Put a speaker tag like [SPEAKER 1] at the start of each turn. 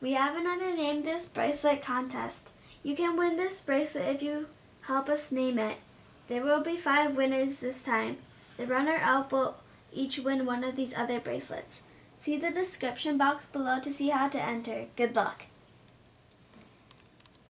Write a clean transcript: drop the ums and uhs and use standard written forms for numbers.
[SPEAKER 1] We have another Name This Bracelet contest. You can win this bracelet if you help us name it. There will be 5 winners this time. The runner-up will each win one of these other bracelets. See the description box below to see how to enter. Good luck!